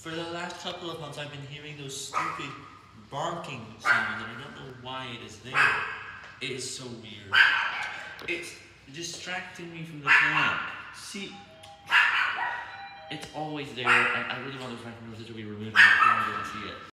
For the last couple of months, I've been hearing those stupid barking sounds, and I don't know why it is there. It is so weird. It's distracting me from the plan. See, it's always there, and I really want those microphones to be removed, and I don't want to see it.